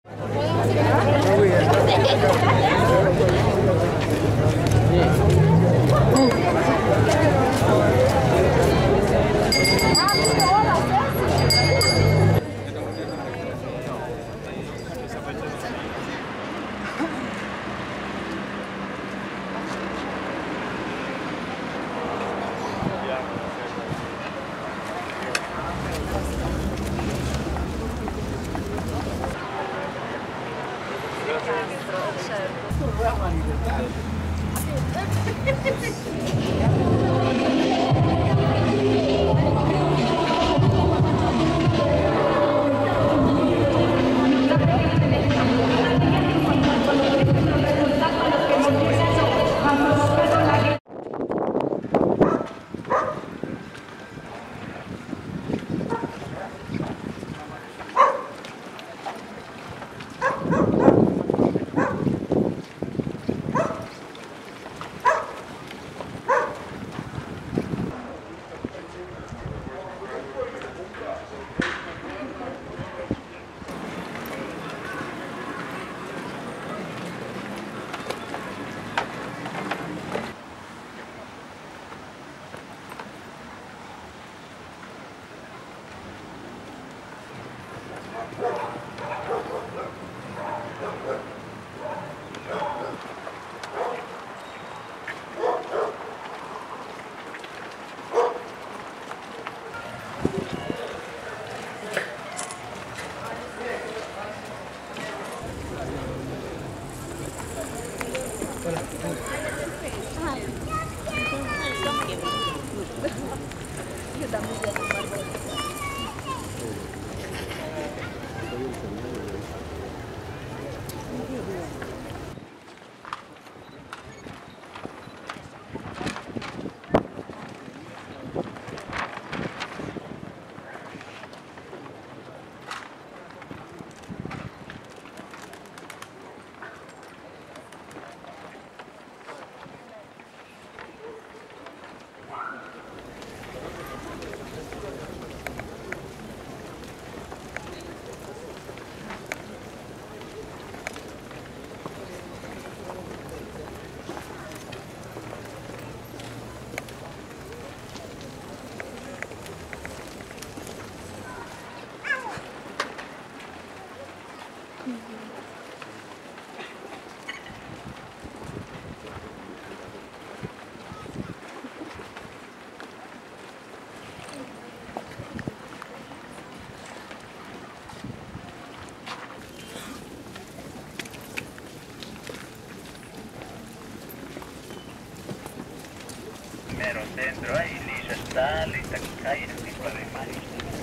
Mero centro, ahí lì sta, lì sta, ahí non mi pare mai.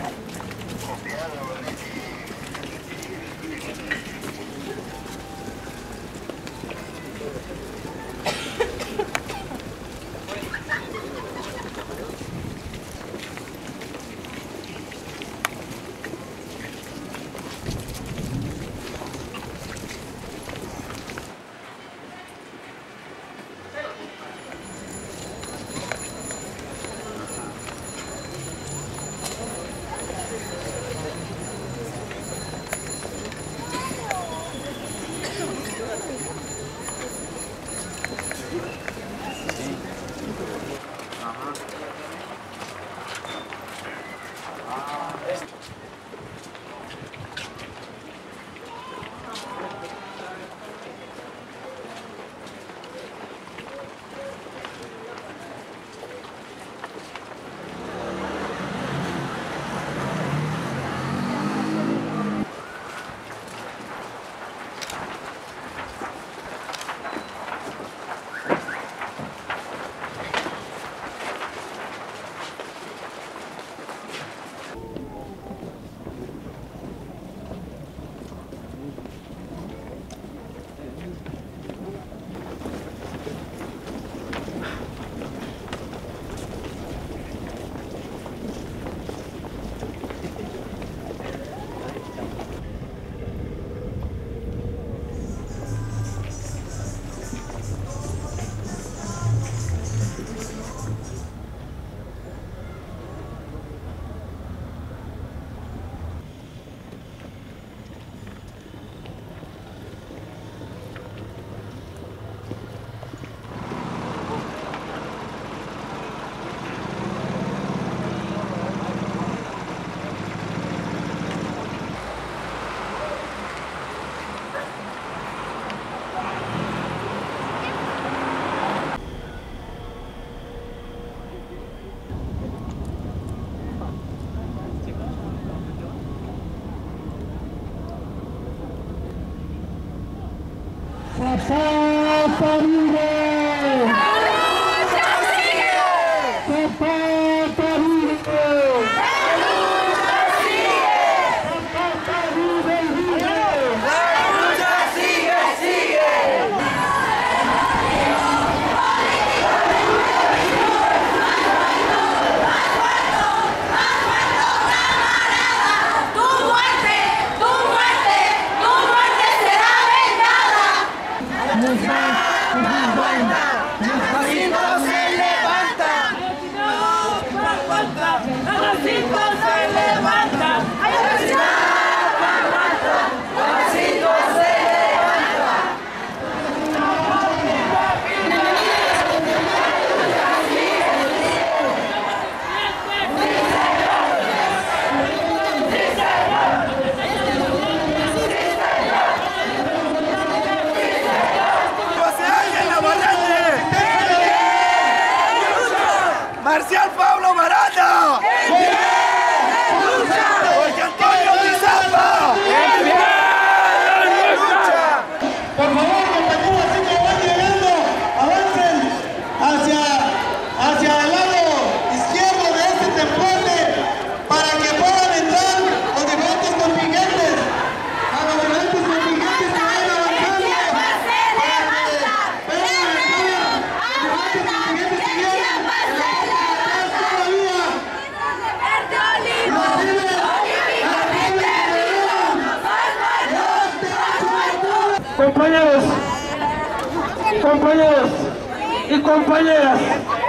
Copiado, Zapata vive. Zapata vive. Zapata vive y vive. La lucha sigue, sigue. ¡Marcial Pablo Baranda! ¡Lucha! ¡Jorge Antonio Tizapa! ¡Lucha! Por favor, compañeros, así que van llegando, avancen hacia el lado izquierdo de este templete para que puedan entrar los diferentes contingentes. A los diferentes contingentes que vayan avanzando. Compañeros y compañeras,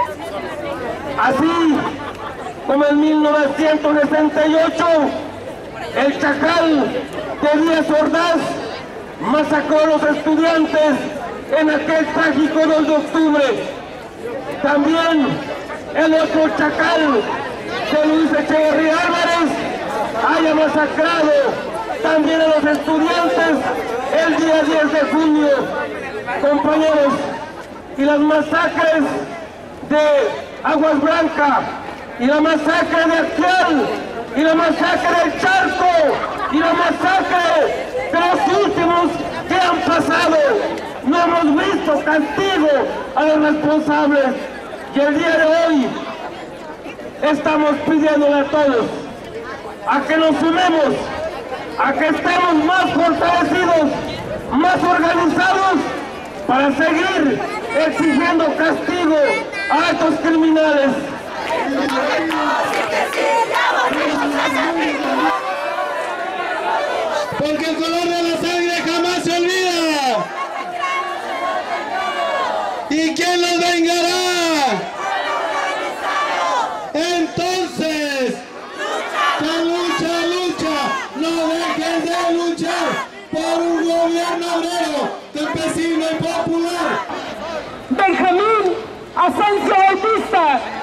así como en 1968 el Chacal de Díaz Ordaz masacró a los estudiantes en aquel trágico 2 de octubre, también el otro Chacal de Luis Echeverría Álvarez haya masacrado también a los estudiantes el día 10 de junio. Compañeros, y las masacres de Aguas Blancas, y la masacre de Axial, y la masacre del Charco, y la masacre de los últimos que han pasado, no hemos visto castigo a los responsables. Y el día de hoy estamos pidiéndole a todos a que nos sumemos, a que estemos más fortalecidos, más organizados, para seguir exigiendo castigo a estos criminales. Porque el color de la sangre jamás se olvida. ¿Y quién los vengará? Entonces, lucha, no dejen de luchar por un gobierno obrero, campesino y popular. Benjamín Asensio Bautista,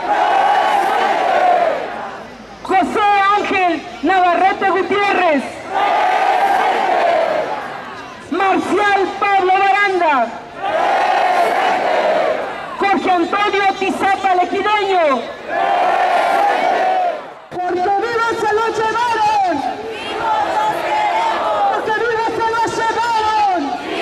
José Ángel Navarrete Gutiérrez, Marcial Pablo Baranda, Jorge Antonio Tizapa Lequideño. ¡Porque vivos se lo llevaron! ¡Porque vivos se lo llevaron!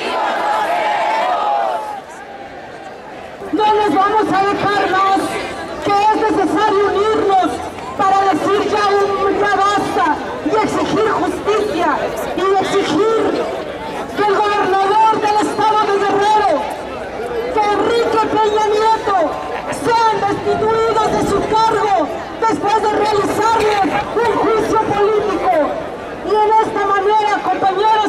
No nos vamos a dejar más, que es necesario unirnos para decir ya basta y exigir justicia y exigir que el gobernador del estado de Guerrero, que Enrique Peña Nieto, sean destituidos de su cargo después de realizarles un juicio político. Y en esta manera, compañeros,